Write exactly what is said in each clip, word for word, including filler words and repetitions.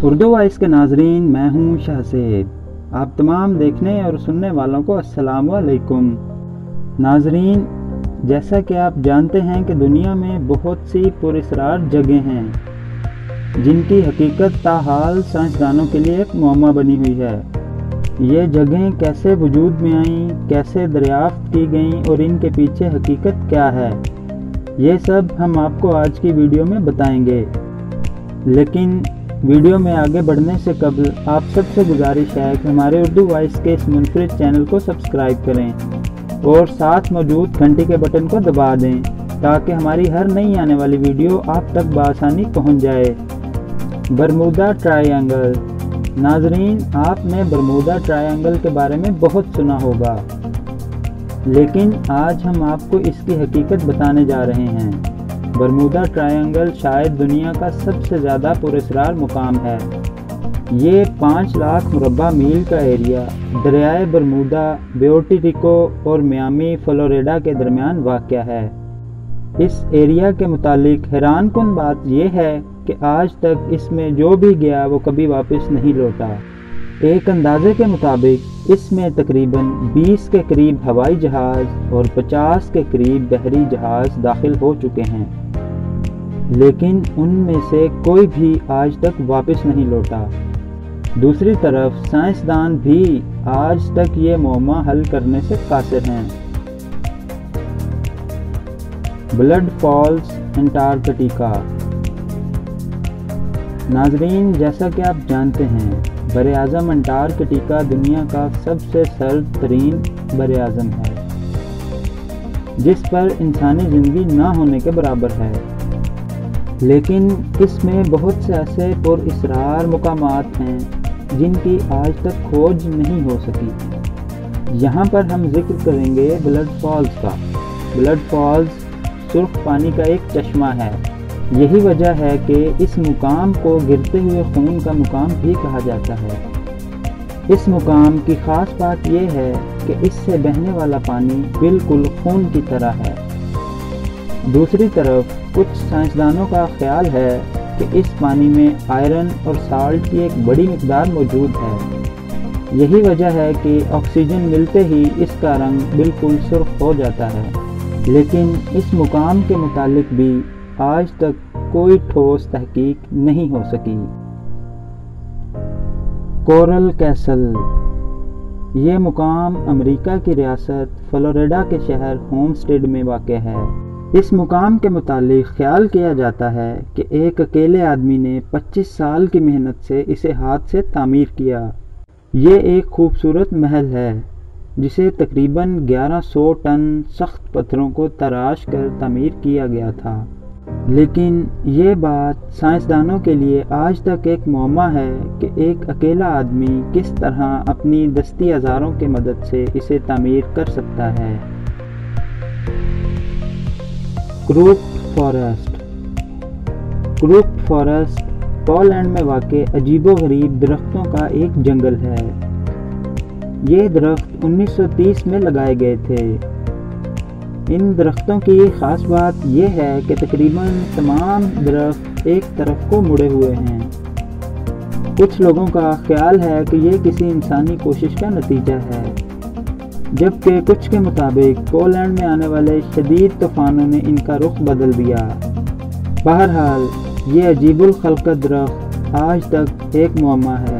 Urdu voice کے ناظرین، میں ہوں شاہ سیب۔ آپ تمام دیکھنے اور سننے والوں کو السلام علیکم۔ ناظرین، جیسا کہ آپ جانتے ہیں کہ دنیا میں بہت سی پراسرار جگہیں ہیں جن کی حقیقت تاحال سائنسدانوں کے لیے ایک معمہ بنی ہوئی ہے۔ یہ جگہیں کیسے وجود میں آئیں، کیسے دریافت کی گئیں اور ان کے پیچھے حقیقت کیا ہے، یہ سب ہم آپ کو آج کی ویڈیو میں بتائیں گے۔ لیکن ویڈیو میں آگے بڑھنے سے قبل آپ سب سے گزارش ہے کہ ہمارے اردو وائس کے اس منفرد چینل کو سبسکرائب کریں اور ساتھ موجود گھنٹی کے بٹن کو دبا دیں تاکہ ہماری ہر نئی آنے والی ویڈیو آپ تک بآسانی پہنچ جائے۔ Bermuda triangle. ناظرین، آپ نے برمودا ٹرائی اینگل کے بارے میں بہت سنا ہوگا، لیکن آج ہم آپ کو اس کی حقیقت بتانے جا رہے ہیں۔ برمودا ٹرائی اینگل شاید دنیا کا سب سے زیادہ پراسرار مقام ہے۔ یہ پانچ لاکھ مربع میل کا ایریا دریائے برمودا، پیورٹو ریکو اور میامی فلوریڈا کے درمیان واقع ہے۔ اس ایریا کے متعلق حیران کن بات یہ ہے کہ آج تک اس میں جو بھی گیا وہ کبھی واپس نہیں لوٹا۔ ایک اندازے کے مطابق اس میں تقریباً بیس کے قریب ہوائی جہاز اور پچاس کے قریب بحری جہاز داخل ہو چکے ہیں، لیکن ان میں سے کوئی بھی آج تک واپس نہیں لوٹا۔ دوسری طرف سائنسدان بھی آج تک یہ معمہ حل کرنے سے قاصر ہیں۔ Blood falls, Antarctica. ناظرین، جیسا کہ آپ جانتے ہیں، براعظم انٹارکٹیکا دنیا کا سب سے سرد ترین براعظم ہے، جس پر انسانی زندگی نہ ہونے کے برابر ہے۔ لیکن اس میں بہت سے ایسے پراسرار مقامات ہیں جن کی آج تک کھوج نہیں ہو سکی۔ یہاں پر ہم ذکر کریں گے بلڈ فالز کا۔ بلڈ فالز سرخ پانی کا ایک چشمہ ہے۔ یہی وجہ ہے کہ اس مقام کو گرتے ہوئے خون کا مقام بھی کہا جاتا ہے۔ اس مقام کی خاص بات یہ ہے کہ اس سے بہنے والا پانی بالکل خون کی طرح ہے۔ دوسری طرف کچھ سائنسدانوں کا خیال ہے کہ اس پانی میں آئرن اور سالٹ کی ایک بڑی مقدار موجود ہے۔ یہی وجہ ہے کہ آکسیجن ملتے ہی اس کا رنگ بالکل سرخ ہو جاتا ہے۔ لیکن اس مقام کے متعلق بھی آج تک کوئی ٹھوس تحقیق نہیں ہو سکی۔ Coral castle. یہ مقام امریکہ کی ریاست فلوریڈا کے شہر ہومسٹیڈ میں واقع ہے۔ اس مقام کے متعلق خیال کیا جاتا ہے کہ ایک اکیلے آدمی نے پچیس سال کی محنت سے اسے ہاتھ سے تعمیر کیا۔ یہ ایک خوبصورت محل ہے جسے تقریباً گیارہ سو ٹن سخت پتھروں کو تراش کر تعمیر کیا گیا تھا۔ لیکن یہ بات سائنسدانوں کے لیے آج تک ایک معمہ ہے کہ ایک اکیلا آدمی کس طرح اپنی دستی اوزاروں کی مدد سے اسے تعمیر کر سکتا ہے۔ Crooked forest. Crooked forest Poland میں واقع عجیب و غریب درختوں کا ایک جنگل ہے۔ یہ درخت انیس سو تیس میں لگائے گئے تھے۔ ان درختوں کی خاص بات یہ ہے کہ تقریباً تمام درخت ایک طرف کو مڑے ہوئے ہیں۔ کچھ لوگوں کا خیال ہے کہ یہ کسی انسانی کوشش کا نتیجہ ہے، جبکہ کچھ کے مطابق پولینڈ میں آنے والے شدید طوفانوں نے ان کا رخ بدل دیا۔ بہرحال یہ عجیب الخلقت درخت آج تک ایک معمہ ہے۔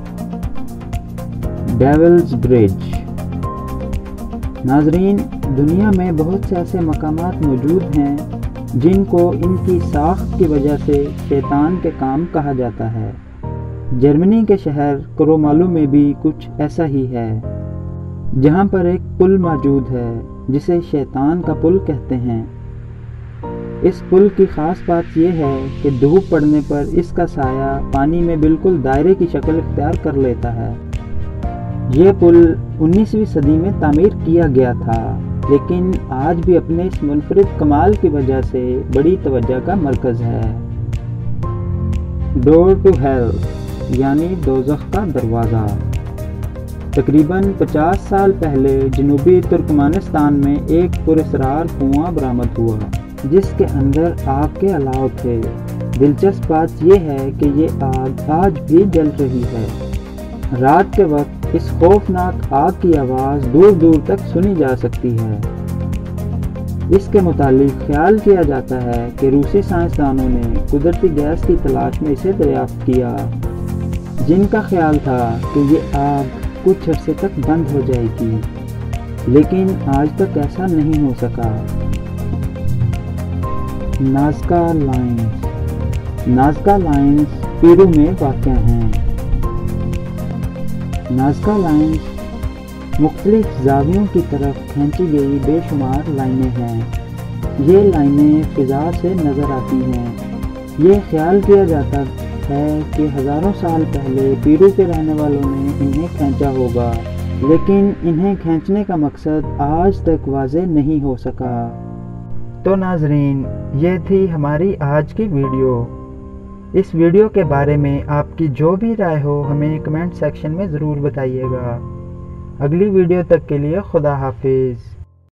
Devil's bridge. ناظرین، دنیا میں بہت سے ایسے مقامات موجود ہیں جن کو ان کی ساخت کی وجہ سے شیطان کے کام کہا جاتا ہے۔ جرمنی کے شہر کرومالو میں بھی کچھ ایسا ہی ہے، جہاں پر ایک پل موجود ہے جسے شیطان کا پل کہتے ہیں۔ اس پل کی خاص بات یہ ہے کہ دھوپ پڑنے پر اس کا سایہ پانی میں بالکل دائرے کی شکل اختیار کر لیتا ہے۔ یہ پل انیسویں صدی میں تعمیر کیا گیا تھا، لیکن آج بھی اپنے اس منفرد کمال کی وجہ سے بڑی توجہ کا مرکز ہے۔ ڈور ٹو ہیل یعنی دوزخ کا دروازہ۔ تقریباً پچاس سال پہلے جنوبی ترکمانستان میں ایک پراسرار کنواں برآمد ہوا جس کے اندر آگ کے الاؤ تھے۔ دلچسپ بات یہ ہے کہ یہ آگ آج بھی جل رہی ہے۔ رات کے وقت اس خوفناک آگ کی آواز دور دور تک سنی جا سکتی ہے۔ اس کے متعلق خیال کیا جاتا ہے کہ روسی سائنسدانوں نے قدرتی گیس کی تلاش میں اسے دریافت کیا، جن کا خیال تھا کہ یہ آگ کچھ عرصے تک بند ہو جائے گی، لیکن آج تک ایسا نہیں ہو سکا۔ Nazca lines Nazca lines Peru میں واقع ہیں۔ نازکا لائنز مختلف زاویوں کی طرف کھینچی گئی بے شمار لائنیں ہیں۔ یہ لائنیں فضا سے نظر آتی ہیں۔ یہ خیال کیا جاتا ہے کہ ہزاروں سال پہلے پیرو کے رہنے والوں نے انہیں کھینچا ہوگا، لیکن انہیں کھینچنے کا مقصد آج تک واضح نہیں ہو سکا۔ تو ناظرین، یہ تھی ہماری آج کی ویڈیو۔ اس ویڈیو کے بارے میں آپ کی جو بھی رائے ہو ہمیں کمنٹ سیکشن میں ضرور بتائیے گا۔ اگلی ویڈیو تک کے لیے خدا حافظ۔